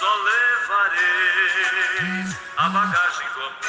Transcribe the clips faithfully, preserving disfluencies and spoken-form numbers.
só levareis a bagagem do amor.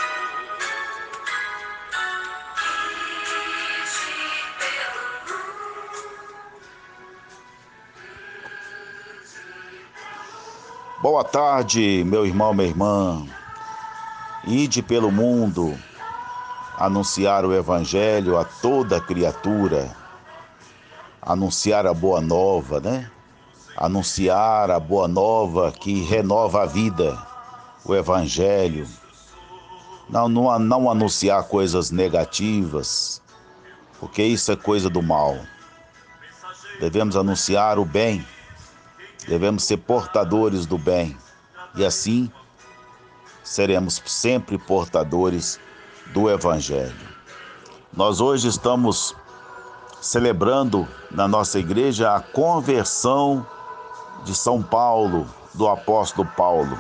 Boa tarde, meu irmão, minha irmã. Ide pelo mundo, anunciar o Evangelho a toda criatura, anunciar a boa nova, né? Anunciar a boa nova que renova a vida, o Evangelho. Não, não, não anunciar coisas negativas, porque isso é coisa do mal. Devemos anunciar o bem, devemos ser portadores do bem, e assim seremos sempre portadores do Evangelho. Nós hoje estamos celebrando na nossa igreja a conversão de São Paulo, do apóstolo Paulo.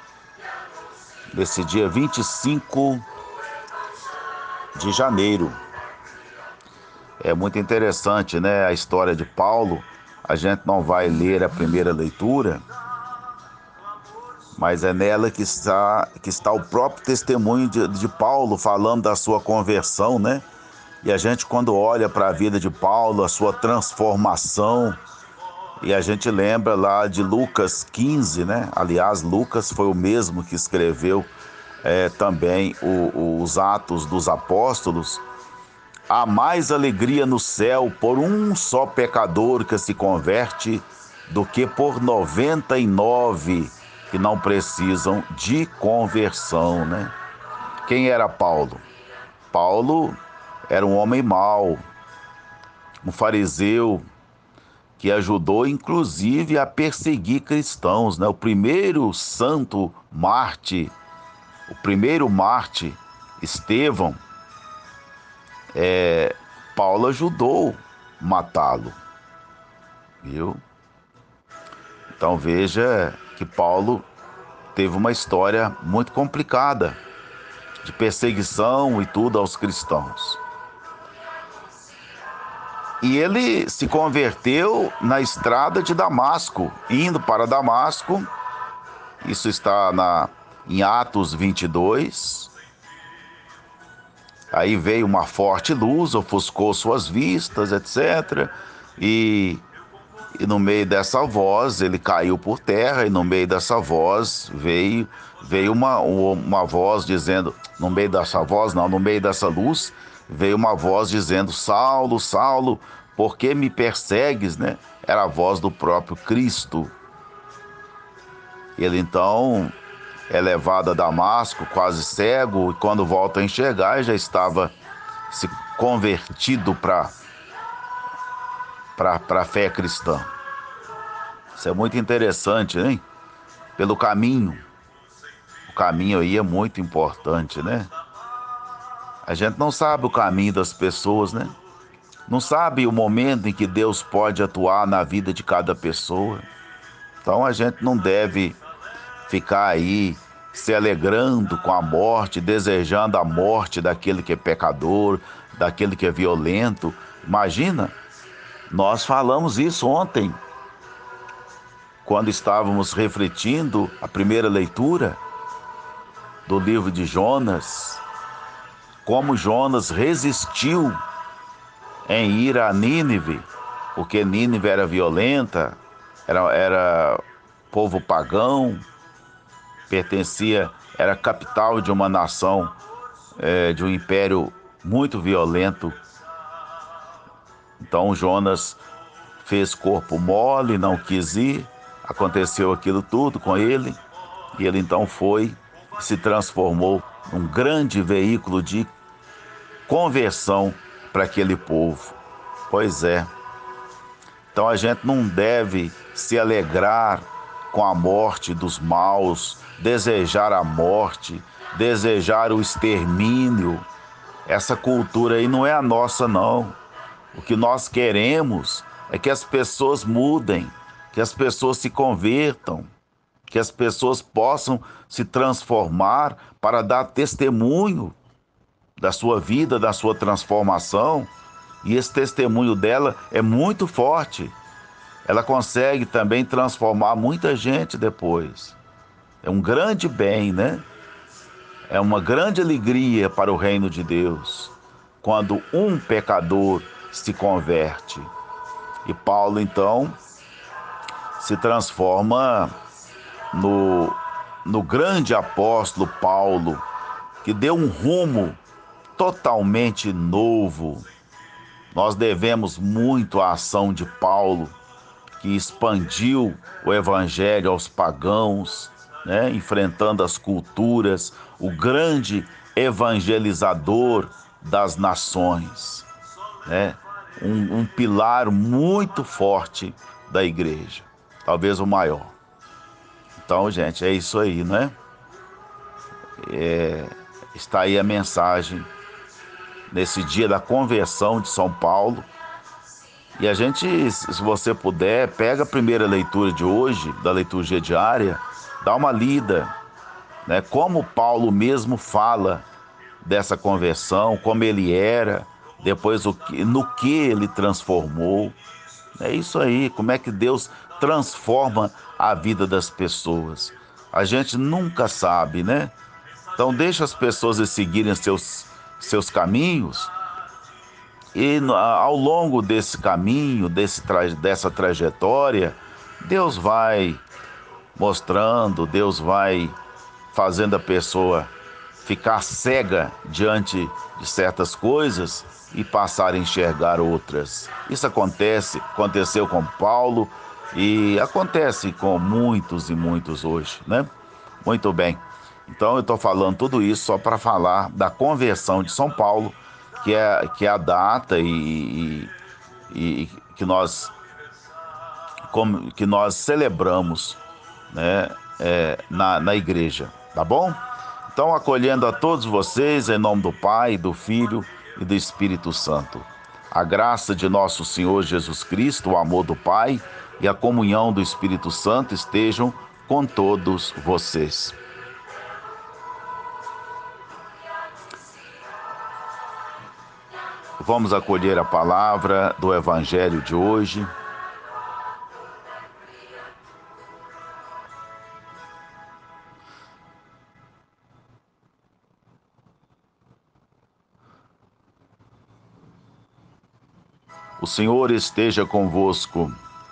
Nesse dia vinte e cinco de janeiro. É muito interessante, né? A história de Paulo. A gente não vai ler a primeira leitura, mas é nela que está, que está o próprio testemunho de, de Paulo falando da sua conversão, né? E a gente, quando olha para a vida de Paulo, a sua transformação, e a gente lembra lá de Lucas quinze, né? Aliás, Lucas foi o mesmo que escreveu é, também o, os Atos dos Apóstolos. Há mais alegria no céu por um só pecador que se converte do que por noventa e nove que não precisam de conversão, né? Quem era Paulo? Paulo era um homem mau, um fariseu que ajudou inclusive a perseguir cristãos, né? O primeiro santo mártir, o primeiro mártir, Estevão, é, Paulo ajudou matá-lo, viu? Então veja que Paulo teve uma história muito complicada de perseguição e tudo aos cristãos. E ele se converteu na estrada de Damasco, indo para Damasco. Isso está na, em Atos vinte e dois. Aí veio uma forte luz, ofuscou suas vistas, etcétera. E, e no meio dessa voz, ele caiu por terra, e no meio dessa voz veio, veio uma, uma voz dizendo, no meio dessa voz, não, no meio dessa luz, veio uma voz dizendo, Saulo, Saulo, por que me persegues, né? Era a voz do próprio Cristo. Ele então é levado a Damasco, quase cego, e quando volta a enxergar, já estava se convertido para para a fé cristã. Isso é muito interessante, hein? Pelo caminho. O caminho aí é muito importante, né? A gente não sabe o caminho das pessoas, né? Não sabe o momento em que Deus pode atuar na vida de cada pessoa. Então a gente não deve ficar aí se alegrando com a morte, desejando a morte daquele que é pecador, daquele que é violento. Imagina, nós falamos isso ontem, quando estávamos refletindo a primeira leitura do livro de Jonas, como Jonas resistiu em ir a Nínive, porque Nínive era violenta, era, era povo pagão, pertencia, era capital de uma nação, é, de um império muito violento. Então Jonas fez corpo mole, não quis ir, aconteceu aquilo tudo com ele, e ele então foi e se transformou num grande veículo de conversão para aquele povo. Pois é. Então a gente não deve se alegrar com a morte dos maus, desejar a morte, desejar o extermínio. Essa cultura aí não é a nossa, não. O que nós queremos é que as pessoas mudem, que as pessoas se convertam, que as pessoas possam se transformar para dar testemunho da sua vida, da sua transformação. E esse testemunho dela é muito forte. Ela consegue também transformar muita gente depois. É um grande bem, né? É uma grande alegria para o reino de Deus quando um pecador se converte. E Paulo, então, se transforma no, no grande apóstolo Paulo, que deu um rumo totalmente novo. Nós devemos muito à ação de Paulo, que expandiu o evangelho aos pagãos, né? Enfrentando as culturas, o grande evangelizador das nações, né? Um, um pilar muito forte da igreja, talvez o maior. Então, gente, é isso aí, né? É, está aí a mensagem nesse dia da conversão de São Paulo. E a gente, se você puder, pega a primeira leitura de hoje, da liturgia diária, dá uma lida, né? Como Paulo mesmo fala dessa conversão, como ele era, depois o que, no que ele transformou. É isso aí, como é que Deus transforma a vida das pessoas. A gente nunca sabe, né? Então deixa as pessoas seguirem seus, seus caminhos. E ao longo desse caminho, desse, dessa trajetória, Deus vai mostrando, Deus vai fazendo a pessoa ficar cega diante de certas coisas e passar a enxergar outras. Isso acontece, aconteceu com Paulo e acontece com muitos e muitos hoje, né? Muito bem. Então eu estou falando tudo isso só para falar da conversão de São Paulo, que é, que é a data e, e, e que, nós, como, que nós celebramos, né, é, na, na igreja, tá bom? Então, acolhendo a todos vocês, em nome do Pai, do Filho e do Espírito Santo. A graça de nosso Senhor Jesus Cristo, o amor do Pai e a comunhão do Espírito Santo estejam com todos vocês. Vamos acolher a palavra do Evangelho de hoje. O Senhor esteja convosco.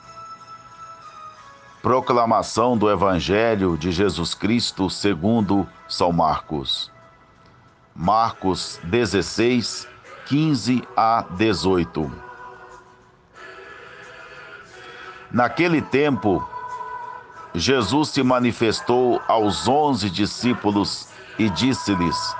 Proclamação do Evangelho de Jesus Cristo segundo São Marcos. Marcos dezesseis, quinze a dezoito. Naquele tempo, Jesus se manifestou aos onze discípulos e disse-lhes: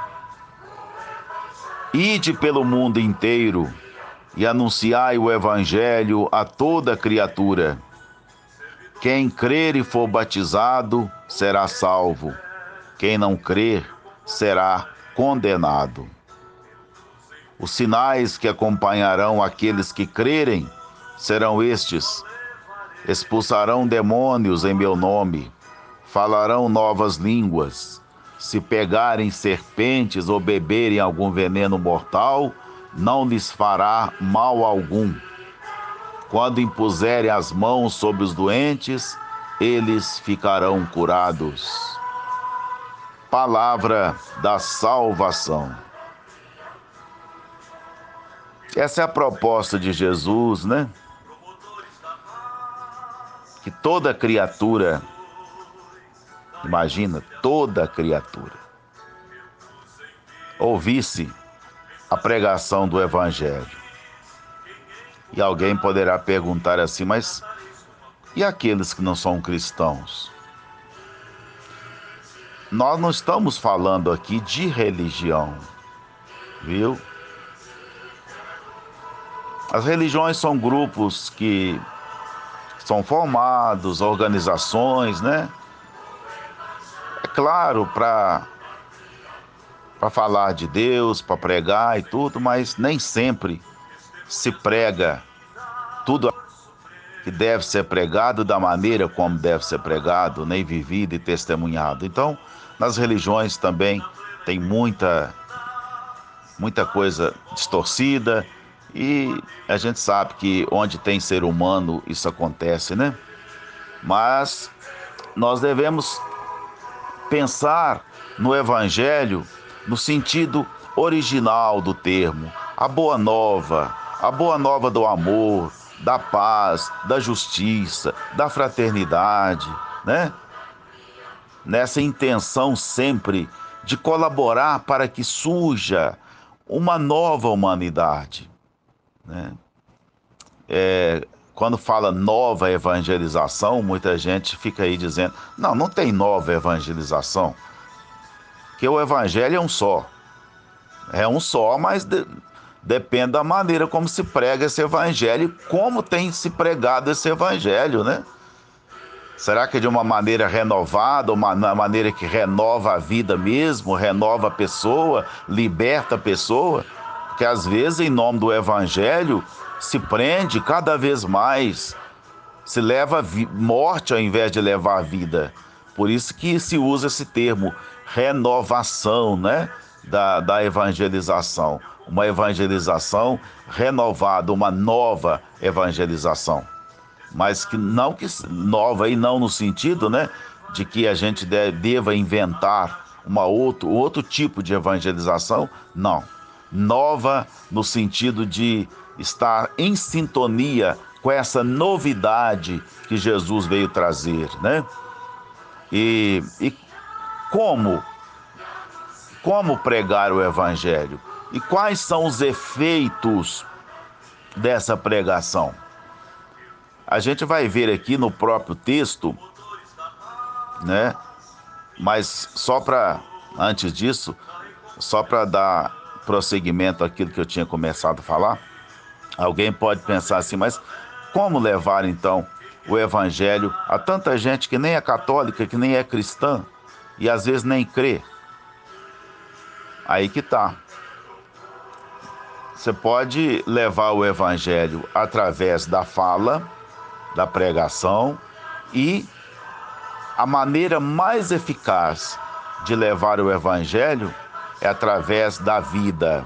Ide pelo mundo inteiro e anunciai o Evangelho a toda criatura. Quem crer e for batizado será salvo. Quem não crer será condenado. Os sinais que acompanharão aqueles que crerem serão estes: expulsarão demônios em meu nome, falarão novas línguas, se pegarem serpentes ou beberem algum veneno mortal, não lhes fará mal algum. Quando impuserem as mãos sobre os doentes, eles ficarão curados. Palavra da salvação. Essa é a proposta de Jesus, né? Que toda criatura, imagina, toda criatura, ouvisse a pregação do Evangelho. E alguém poderá perguntar assim, mas e aqueles que não são cristãos? Nós não estamos falando aqui de religião, viu? As religiões são grupos que são formados, organizações, né? É claro, para para falar de Deus, para pregar e tudo, mas nem sempre se prega tudo que deve ser pregado da maneira como deve ser pregado, nem vivido e testemunhado. Então, nas religiões também tem muita, muita coisa distorcida e a gente sabe que onde tem ser humano isso acontece, né? Mas nós devemos pensar no Evangelho no sentido original do termo, a boa nova, a boa nova do amor, da paz, da justiça, da fraternidade, né? Nessa intenção sempre de colaborar para que surja uma nova humanidade, né? É, quando fala nova evangelização, muita gente fica aí dizendo, não, não tem nova evangelização, porque o evangelho é um só. É um só, mas de, depende da maneira como se prega esse evangelho e como tem se pregado esse evangelho, né? Será que é de uma maneira renovada, uma maneira que renova a vida mesmo, renova a pessoa, liberta a pessoa? Porque às vezes, em nome do evangelho, se prende cada vez mais, se leva morte ao invés de levar a vida. Por isso que se usa esse termo, renovação, né? Da, da evangelização. Uma evangelização renovada, uma nova evangelização. Mas que não que nova e não no sentido, né, de que a gente deve, deva inventar uma outro, outro tipo de evangelização, não. Nova no sentido de estar em sintonia com essa novidade que Jesus veio trazer, né? E, e como, como pregar o evangelho? E quais são os efeitos dessa pregação? A gente vai ver aqui no próprio texto, né? Mas só para, antes disso, só para dar prosseguimento àquilo que eu tinha começado a falar, alguém pode pensar assim, mas como levar então o evangelho a tanta gente que nem é católica, que nem é cristã e às vezes nem crê? Aí que tá. Você pode levar o evangelho através da fala, da pregação, e a maneira mais eficaz de levar o evangelho é através da vida.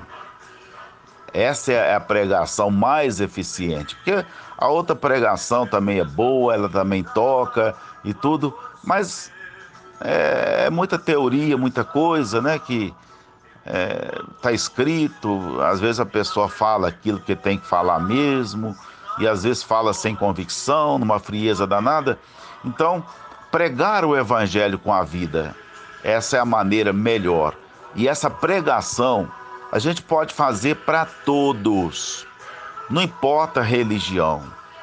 Essa é a pregação mais eficiente, porque a outra pregação também é boa, ela também toca e tudo, mas é, é muita teoria, muita coisa, né, que está é, escrito, às vezes a pessoa fala aquilo que tem que falar mesmo, e às vezes fala sem convicção, numa frieza danada. Então, pregar o evangelho com a vida, essa é a maneira melhor. E essa pregação a gente pode fazer para todos, não importa a religião,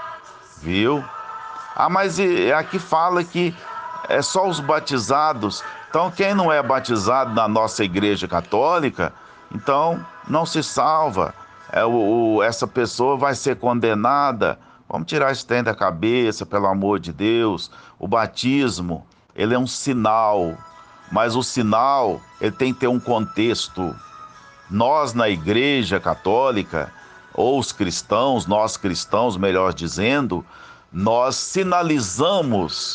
viu? Ah, mas aqui fala que é só os batizados. Então, quem não é batizado na nossa igreja católica, então não se salva. É, o, o, essa pessoa vai ser condenada. Vamos tirar esse trem da cabeça, pelo amor de Deus. O batismo, ele é um sinal, mas o sinal, ele tem que ter um contexto. Nós, na igreja católica, ou os cristãos, nós cristãos, melhor dizendo, nós sinalizamos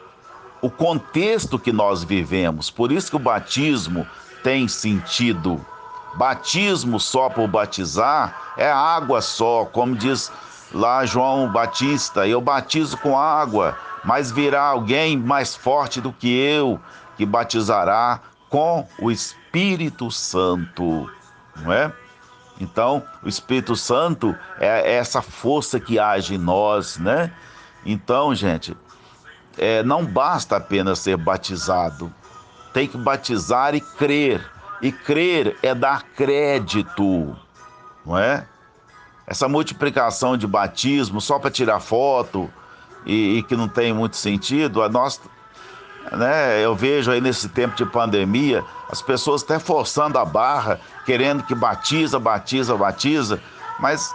o contexto que nós vivemos. Por isso que o batismo tem sentido. Batismo só por batizar é água só, como diz lá João Batista, eu batizo com água, mas virá alguém mais forte do que eu, que batizará com o Espírito Santo, não é? Então, o Espírito Santo é essa força que age em nós, né? Então, gente, é, não basta apenas ser batizado, tem que batizar e crer. E crer é dar crédito, não é? Essa multiplicação de batismo só para tirar foto e, e que não tem muito sentido, a nós, né, eu vejo aí nesse tempo de pandemia, as pessoas até forçando a barra, querendo que batiza, batiza, batiza, mas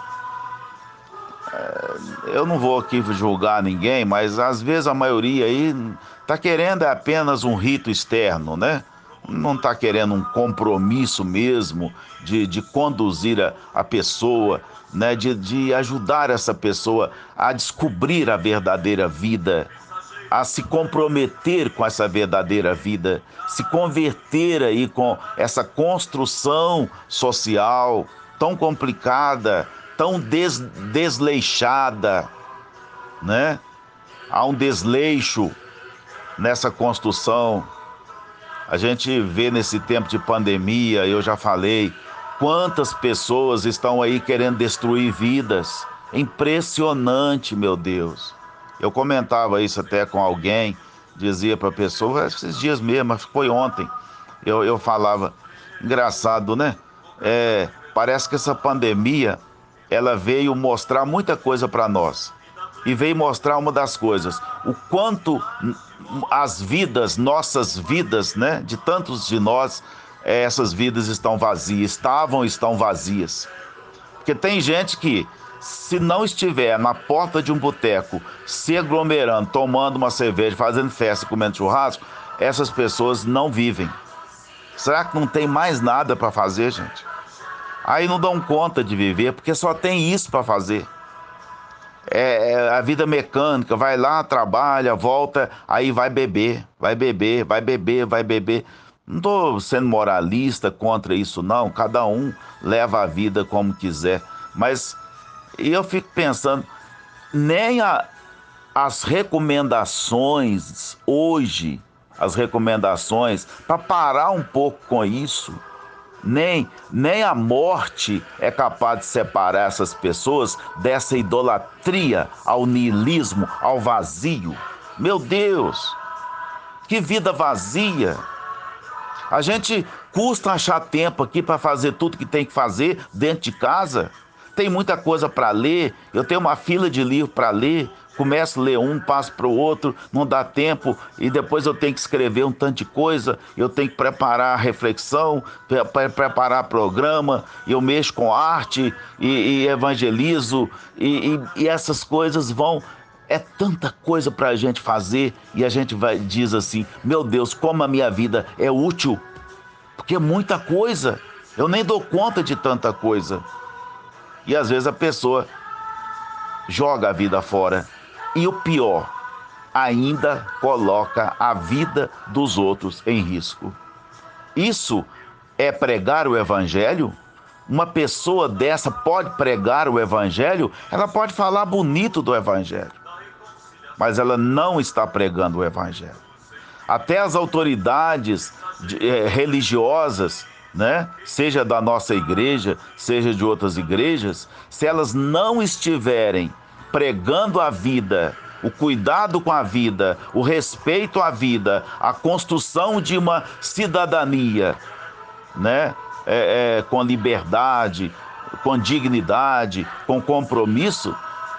é, eu não vou aqui julgar ninguém, mas às vezes a maioria aí está querendo apenas um rito externo, né? Não está querendo um compromisso mesmo de, de conduzir a, a pessoa, né? de, de ajudar essa pessoa a descobrir a verdadeira vida, a se comprometer com essa verdadeira vida, se converter aí com essa construção social tão complicada, tão des, desleixada, né? Há um desleixo nessa construção A gente vê nesse tempo de pandemia, eu já falei, quantas pessoas estão aí querendo destruir vidas. Impressionante, meu Deus. Eu comentava isso até com alguém, dizia para a pessoa, esses dias mesmo, acho que foi ontem, eu, eu falava, engraçado, né? É, parece que essa pandemia, ela veio mostrar muita coisa para nós. E veio mostrar uma das coisas, o quanto as vidas, nossas vidas, né, de tantos de nós, essas vidas estão vazias, estavam, estão vazias. Porque tem gente que, se não estiver na porta de um boteco, se aglomerando, tomando uma cerveja, fazendo festa, comendo churrasco, essas pessoas não vivem. Será que não tem mais nada para fazer, gente? Aí não dão conta de viver, porque só tem isso para fazer. É, é a vida mecânica, vai lá, trabalha, volta, aí vai beber, vai beber, vai beber, vai beber. Não estou sendo moralista contra isso, não. Cada um leva a vida como quiser. Mas eu fico pensando, nem a, as recomendações hoje, as recomendações para parar um pouco com isso, nem, nem a morte é capaz de separar essas pessoas dessa idolatria ao niilismo, ao vazio. Meu Deus, que vida vazia! A gente custa achar tempo aqui para fazer tudo que tem que fazer dentro de casa. Tem muita coisa para ler, eu tenho uma fila de livros para ler, começo a ler um, passo para o outro, não dá tempo, e depois eu tenho que escrever um tanto de coisa, eu tenho que preparar a reflexão, pre preparar programa, eu mexo com arte e, e evangelizo, e, e, e essas coisas vão... É tanta coisa para a gente fazer, e a gente vai, diz assim, meu Deus, como a minha vida é útil, porque é muita coisa, eu nem dou conta de tanta coisa. E às vezes a pessoa joga a vida fora. E o pior, ainda coloca a vida dos outros em risco. Isso é pregar o evangelho? Uma pessoa dessa pode pregar o evangelho? Ela pode falar bonito do evangelho, mas ela não está pregando o evangelho. Até as autoridades de, eh, religiosas, né? Seja da nossa igreja, seja de outras igrejas, se elas não estiverem pregando a vida, o cuidado com a vida, o respeito à vida, a construção de uma cidadania, né? É, é, com liberdade, com dignidade, com compromisso,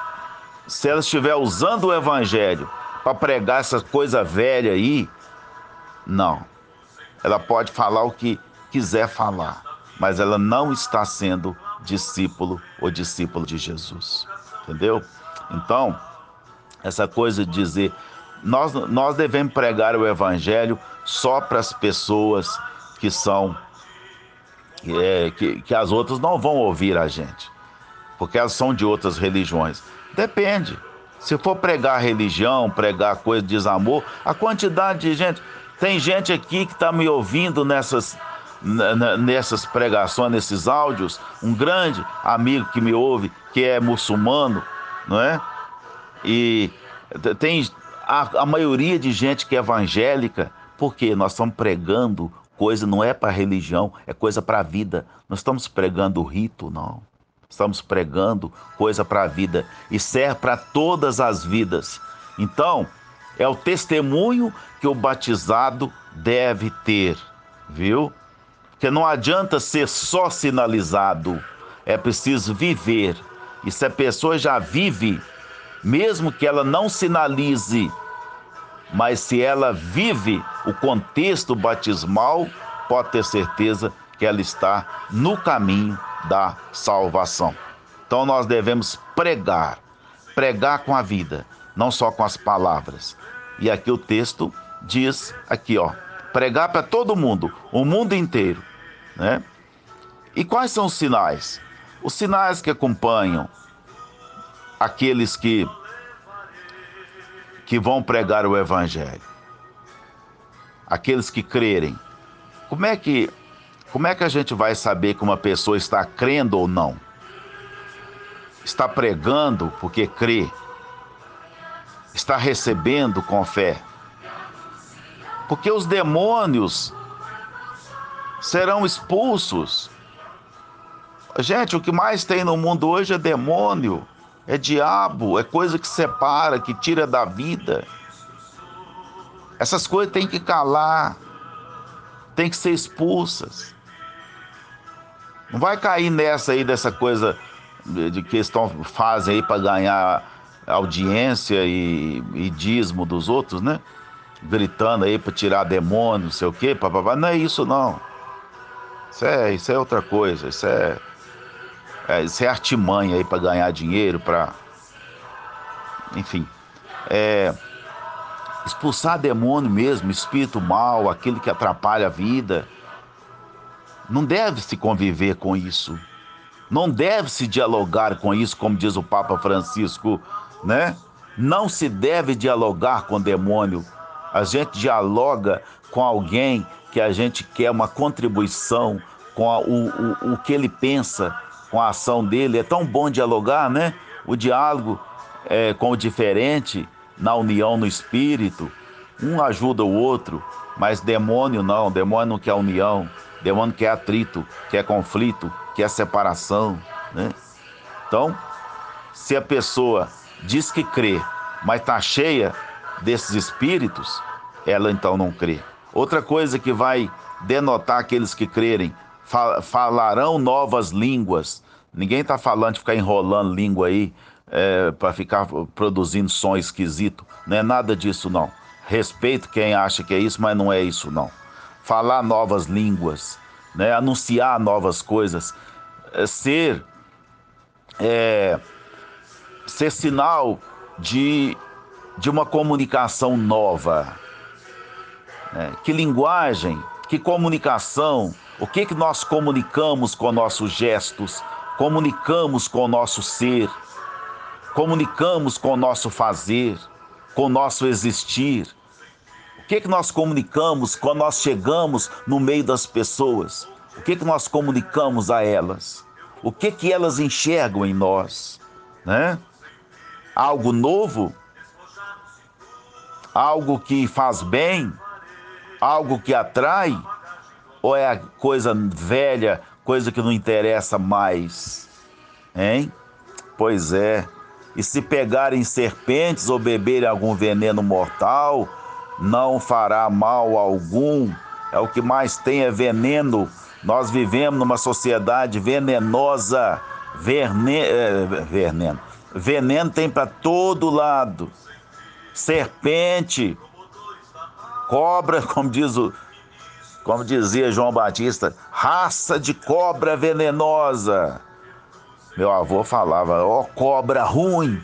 se ela estiver usando o evangelho para pregar essa coisa velha aí, não. Ela pode falar o que quiser falar, mas ela não está sendo discípulo ou discípulo de Jesus, entendeu? Então, essa coisa de dizer, nós, nós devemos pregar o evangelho só para as pessoas que são, é, que, que as outras não vão ouvir a gente, porque elas são de outras religiões. Depende. Se for pregar religião, pregar coisa de desamor, a quantidade de gente... Tem gente aqui que está me ouvindo nessas, nessas pregações, nesses áudios, um grande amigo que me ouve, que é muçulmano, não é? E tem a, a maioria de gente que é evangélica, porque nós estamos pregando coisa, não é para religião, é coisa para a vida. Nós estamos pregando rito, não. Estamos pregando coisa para a vida e serve para todas as vidas. Então, é o testemunho que o batizado deve ter, viu? Porque não adianta ser só sinalizado, é preciso viver. E se a pessoa já vive, mesmo que ela não sinalize, mas se ela vive o contexto batismal, pode ter certeza que ela está no caminho da salvação. Então nós devemos pregar, pregar com a vida, não só com as palavras. E aqui o texto diz, aqui ó, pregar para todo mundo, o mundo inteiro, né? E quais são os sinais? Os sinais que acompanham aqueles que, que vão pregar o evangelho, aqueles que crerem. Como é que, como é que a gente vai saber que uma pessoa está crendo ou não? Está pregando porque crê? Está recebendo com fé? Porque os demônios serão expulsos. Gente, o que mais tem no mundo hoje é demônio, é diabo, é coisa que separa, que tira da vida. Essas coisas têm que calar, têm que ser expulsas. Não vai cair nessa aí, dessa coisa de, de que estão, fazem aí para ganhar audiência e, e dízimo dos outros, né? Gritando aí para tirar demônio, não sei o quê, papapá. Não é isso, não. Isso é, isso é outra coisa. Isso é, é, isso é artimanha aí para ganhar dinheiro, para... Enfim. É, expulsar demônio mesmo, espírito mau, aquilo que atrapalha a vida. Não deve se conviver com isso. Não deve se dialogar com isso, como diz o Papa Francisco, né? Não se deve dialogar com demônio. A gente dialoga com alguém que a gente quer uma contribuição com a, o, o, o que ele pensa, com a ação dele. É tão bom dialogar, né? O diálogo é, com o diferente, na união no espírito. Um ajuda o outro, mas demônio não. Demônio não quer união. Demônio quer atrito, quer conflito, quer separação, né? Então, se a pessoa diz que crê, mas está cheia desses espíritos, ela então não crê. Outra coisa que vai denotar aqueles que crerem, fal falarão novas línguas. Ninguém está falando de ficar enrolando língua aí, é, para ficar produzindo som esquisito. Não é nada disso, não. Respeito quem acha que é isso, mas não é isso, não. Falar novas línguas, né? Anunciar novas coisas, é, ser, é, ser sinal de, de uma comunicação nova. Né? Que linguagem, que comunicação, o que, que nós comunicamos com nossos gestos, comunicamos com o nosso ser, comunicamos com o nosso fazer, com o nosso existir. O que, que nós comunicamos quando nós chegamos no meio das pessoas? O que, que nós comunicamos a elas? O que, que elas enxergam em nós? Né? Algo novo? Algo que faz bem? Algo que atrai? Ou é a coisa velha, coisa que não interessa mais? Hein? Pois é. E se pegarem serpentes ou beberem algum veneno mortal, não fará mal algum. É o que mais tem, é veneno. Nós vivemos numa sociedade venenosa. Verne... É, veneno. Veneno tem para todo lado. Serpente, cobra, como diz o, como dizia João Batista, raça de cobra venenosa. Meu avô falava, ó, oh, cobra ruim.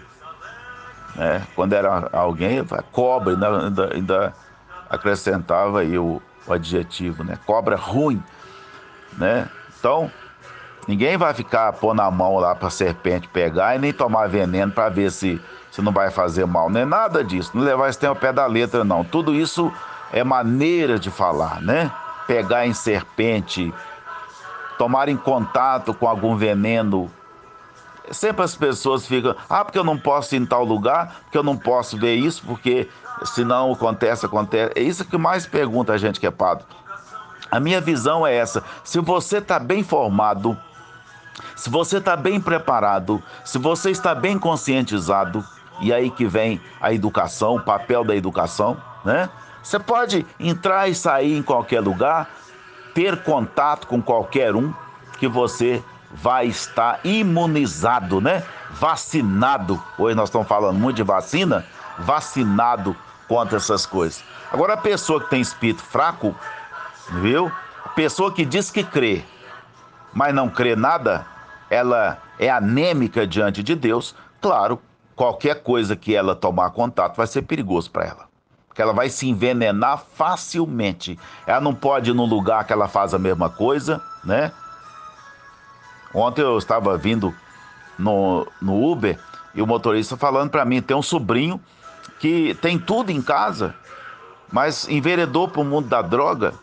É, quando era alguém, cobra, ainda, ainda, ainda acrescentava aí o, o adjetivo, né? Cobra ruim, né? Então, ninguém vai ficar pôr na mão lá para a serpente pegar e nem tomar veneno para ver se, se não vai fazer mal. Não é nada disso, não levar esse tempo ao pé da letra, não. Tudo isso é maneira de falar, né? Pegar em serpente, tomar em contato com algum veneno. Sempre as pessoas ficam, ah, porque eu não posso ir em tal lugar, porque eu não posso ver isso, porque senão acontece, acontece. É isso que mais pergunta a gente que é padre. A minha visão é essa: se você está bem formado, se você está bem preparado, se você está bem conscientizado, e aí que vem a educação, o papel da educação, né? Você pode entrar e sair em qualquer lugar, ter contato com qualquer um, que você vai estar imunizado, né? Vacinado. Hoje nós estamos falando muito de vacina, vacinado contra essas coisas. Agora, a pessoa que tem espírito fraco, viu? A pessoa que diz que crê, mas não crê nada, ela é anêmica diante de Deus. Claro, qualquer coisa que ela tomar contato vai ser perigoso para ela, porque ela vai se envenenar facilmente. Ela não pode ir num lugar que ela faz a mesma coisa, né? Ontem eu estava vindo no, no Uber e o motorista falando para mim, tem um sobrinho que tem tudo em casa, mas enveredou para o mundo da droga.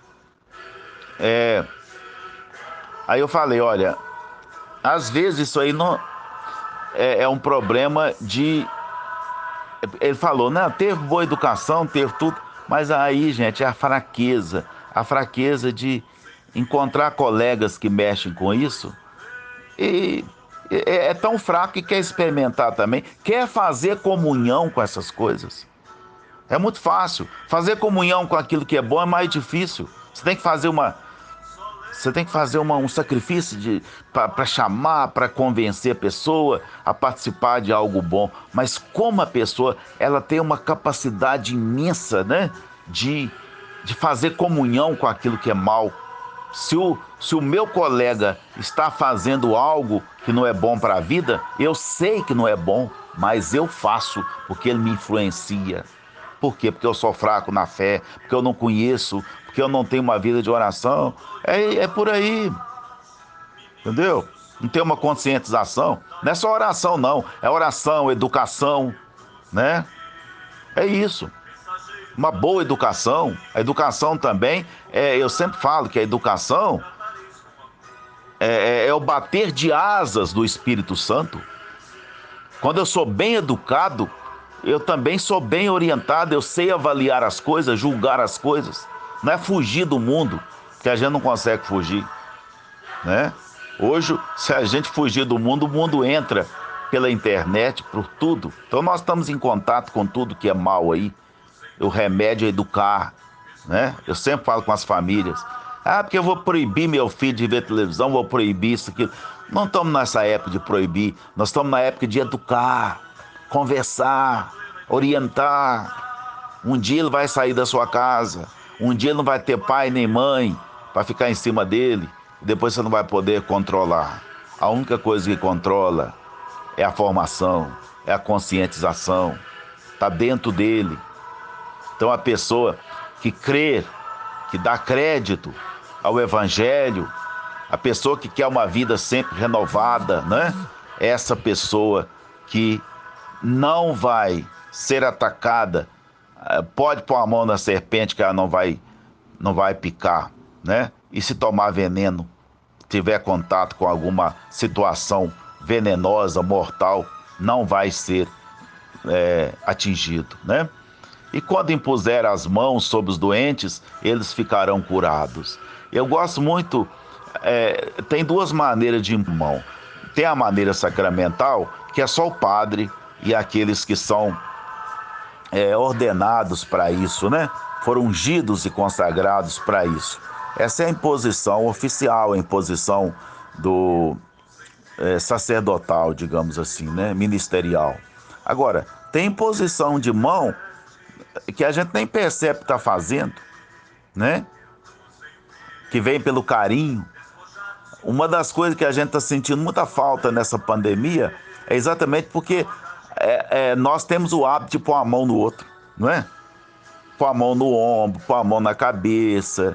É... Aí eu falei, olha, às vezes isso aí não é, é um problema de... Ele falou, não, teve boa educação, teve tudo, mas aí, gente, é a fraqueza, a fraqueza de, encontrar colegas que mexem com isso e é, é tão fraco que quer experimentar também, quer fazer comunhão com essas coisas. É muito fácil. Fazer comunhão com aquilo que é bom é mais difícil. Você tem que fazer uma, você tem que fazer uma, um sacrifício para chamar, para convencer a pessoa a participar de algo bom. Mas como a pessoa ela tem uma capacidade imensa, né, de, de fazer comunhão com aquilo que é mal. Se o, se o meu colega está fazendo algo que não é bom para a vida, eu sei que não é bom, mas eu faço porque ele me influencia. Por quê? Porque eu sou fraco na fé, porque eu não conheço, porque eu não tenho uma vida de oração. É, é por aí, entendeu? Não tem uma conscientização. Não é só oração, não. É oração, educação, né? É isso. Uma boa educação. A educação também, é, eu sempre falo que a educação é, é, é o bater de asas do Espírito Santo. Quando eu sou bem educado, eu também sou bem orientado, eu sei avaliar as coisas, julgar as coisas. Não é fugir do mundo, que a gente não consegue fugir, né? Hoje, se a gente fugir do mundo, o mundo entra pela internet, por tudo. Então nós estamos em contato com tudo que é mal aí. O remédio é educar, né? Eu sempre falo com as famílias. Ah, porque eu vou proibir meu filho de ver televisão, vou proibir isso, aquilo. Não estamos nessa época de proibir, nós estamos na época de educar, conversar, orientar. Um dia ele vai sair da sua casa, um dia ele não vai ter pai nem mãe para ficar em cima dele, e depois você não vai poder controlar. A única coisa que controla é a formação, é a conscientização, está dentro dele. Então a pessoa que crê, que dá crédito ao Evangelho, a pessoa que quer uma vida sempre renovada, né? Essa pessoa que não vai ser atacada, pode pôr a mão na serpente que ela não vai, não vai picar, né? E se tomar veneno, tiver contato com alguma situação venenosa, mortal, não vai ser é, atingido, né? E quando impuser as mãos sobre os doentes, eles ficarão curados. Eu gosto muito, é, tem duas maneiras de mão. Tem a maneira sacramental, que é só o padre e aqueles que são é, ordenados para isso, né? Foram ungidos e consagrados para isso. Essa é a imposição oficial, a imposição do é, sacerdotal, digamos assim, né? Ministerial. Agora, tem imposição de mão que a gente nem percebe que está fazendo, né? Que vem pelo carinho. Uma das coisas que a gente está sentindo muita falta nessa pandemia é exatamente porque é, é, nós temos o hábito de pôr a mão no outro, não é? Pôr a mão no ombro, pôr a mão na cabeça.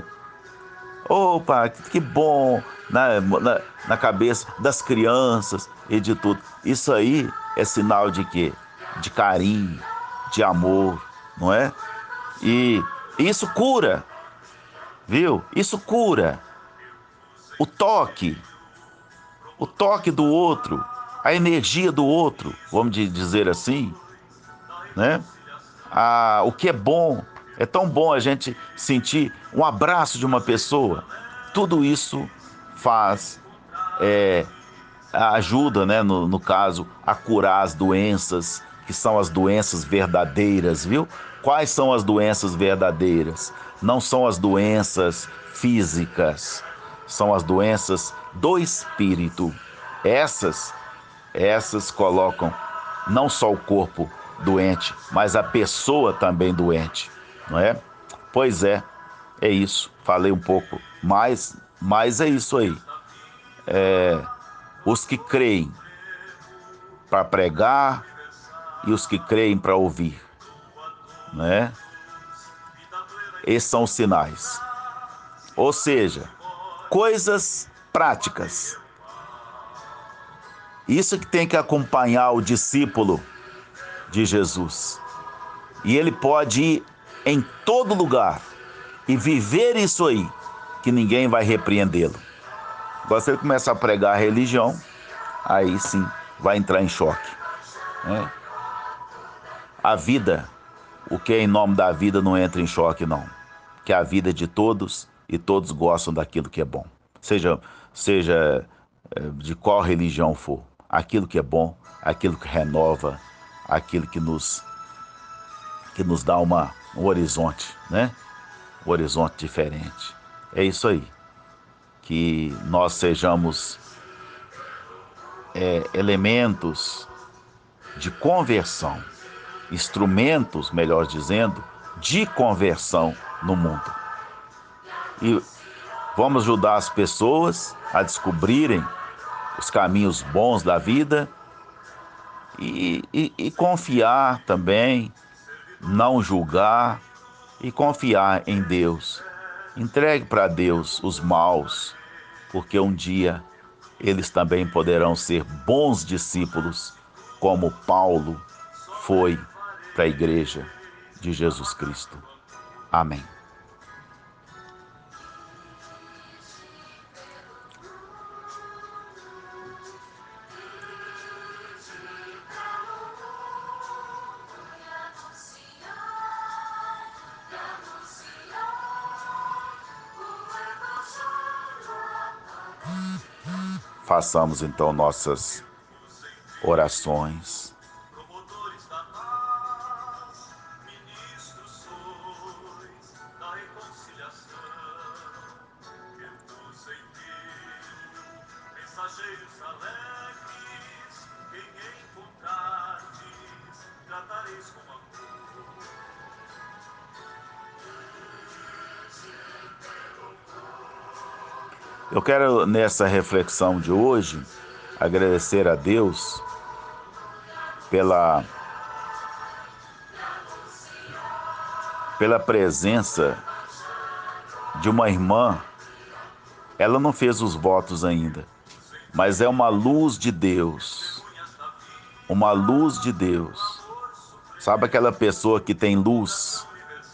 Opa, que bom! Na, na, na cabeça das crianças e de tudo. Isso aí é sinal de quê? De carinho, de amor, não é? E isso cura, viu? Isso cura. O toque, o toque do outro, a energia do outro, vamos dizer assim, né? Ah, o que é bom, é tão bom a gente sentir um abraço de uma pessoa. Tudo isso faz, é, ajuda, né, no, no caso, a curar as doenças, que são as doenças verdadeiras, viu? Quais são as doenças verdadeiras? Não são as doenças físicas, são as doenças do espírito. Essas, essas colocam não só o corpo doente, mas a pessoa também doente, não é? Pois é, é isso. Falei um pouco mais, mas é isso aí. É, os que creem para pregar e os que creem para ouvir, né? Esses são os sinais. Ou seja, coisas práticas. Isso que tem que acompanhar o discípulo de Jesus. E ele pode ir em todo lugar e viver isso aí, que ninguém vai repreendê-lo. Agora, se ele começar a pregar a religião, aí sim vai entrar em choque, né? A vida, o que é em nome da vida não entra em choque, não. Que a vida é de todos e todos gostam daquilo que é bom. Seja, seja eh, de qual religião for, aquilo que é bom, aquilo que renova, aquilo que nos, que nos dá uma, um horizonte, né? Um horizonte diferente. É isso aí. Que nós sejamos é, elementos de conversão, instrumentos, melhor dizendo, de conversão no mundo. E vamos ajudar as pessoas a descobrirem os caminhos bons da vida e, e, e confiar também, não julgar e confiar em Deus. Entregue para Deus os maus, porque um dia eles também poderão ser bons discípulos, como Paulo foi para a igreja de Jesus Cristo. Amém. Façamos então nossas orações. Promotores da paz, ministros sois da reconciliação. Ventos em Deus, mensageiros alegres, quem encontrardes, tratareis com amor. Eu quero, nessa reflexão de hoje, agradecer a Deus pela, pela presença de uma irmã. Ela não fez os votos ainda, mas é uma luz de Deus. Uma luz de Deus. Sabe aquela pessoa que tem luz?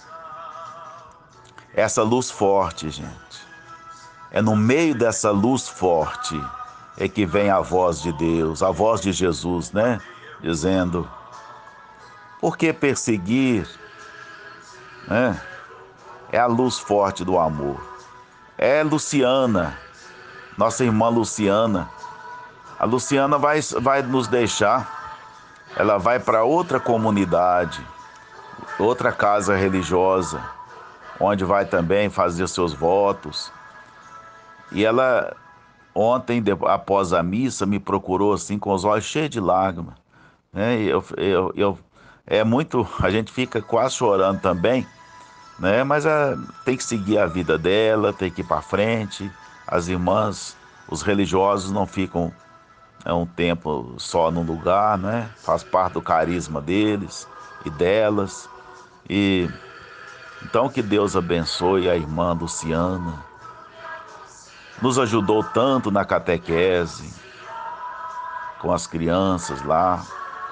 Essa luz forte, gente. É no meio dessa luz forte é que vem a voz de Deus, a voz de Jesus, né? Dizendo, por que perseguir? Né? É a luz forte do amor. É Luciana, nossa irmã Luciana. A Luciana vai, vai nos deixar. Ela vai para outra comunidade, outra casa religiosa, onde vai também fazer seus votos. E ela, ontem, após a missa, me procurou assim com os olhos cheios de lágrimas. Né? E eu, eu, eu, é muito, a gente fica quase chorando também, né? Mas a, tem que seguir a vida dela, tem que ir para frente. As irmãs, os religiosos não ficam é, um tempo só num lugar, né? Faz parte do carisma deles e delas. E então que Deus abençoe a irmã Luciana. Nos ajudou tanto na catequese, com as crianças lá.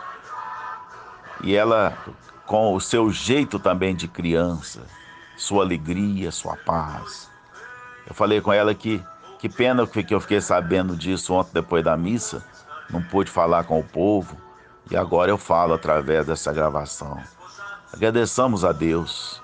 E ela, com o seu jeito também de criança, sua alegria, sua paz. Eu falei com ela que, que pena que eu fiquei sabendo disso ontem depois da missa, não pude falar com o povo, e agora eu falo através dessa gravação. Agradeçamos a Deus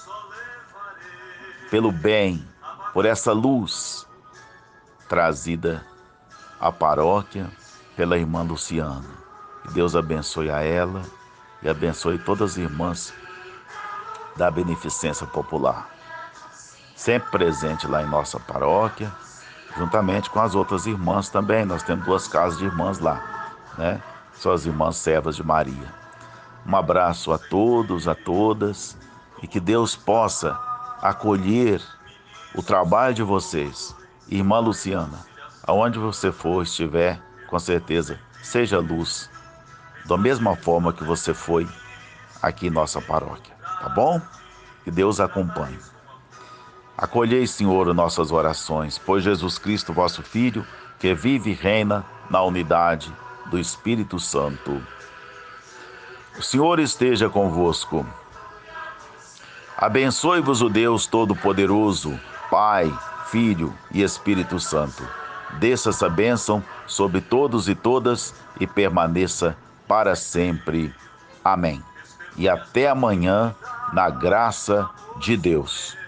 pelo bem, por essa luz trazida à paróquia pela irmã Luciana. Que Deus abençoe a ela e abençoe todas as irmãs da Beneficência Popular. Sempre presente lá em nossa paróquia, juntamente com as outras irmãs também. Nós temos duas casas de irmãs lá, né? São as irmãs servas de Maria. Um abraço a todos, a todas, e que Deus possa acolher o trabalho de vocês. Irmã Luciana, aonde você for, estiver, com certeza, seja luz, da mesma forma que você foi aqui em nossa paróquia, tá bom? Que Deus acompanhe. Acolhei, Senhor, nossas orações, pois Jesus Cristo, vosso Filho, que vive e reina na unidade do Espírito Santo. O Senhor esteja convosco. Abençoe-vos o Deus Todo-Poderoso, Pai, Filho e Espírito Santo. Desça essa bênção sobre todos e todas e permaneça para sempre. Amém. E até amanhã, na graça de Deus.